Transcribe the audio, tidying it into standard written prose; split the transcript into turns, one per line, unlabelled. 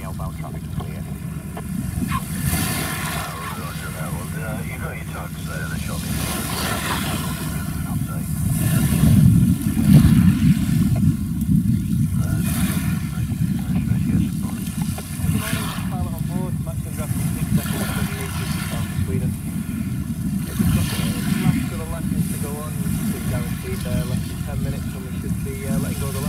outbound traffic is clear.
Roger that one. You got your tugs there, the shop is update.
Pilot on board, maximum draft is 6 seconds, 7 metres from Sweden. It's got the last sort of lessons to go on, it's guaranteed there, less than 10 minutes and we should be letting go of the